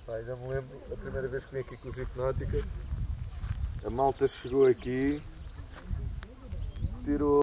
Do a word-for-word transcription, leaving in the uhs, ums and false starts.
Pá, ainda me lembro, a primeira vez que vim aqui com os Hipnótica, a malta chegou aqui, tirou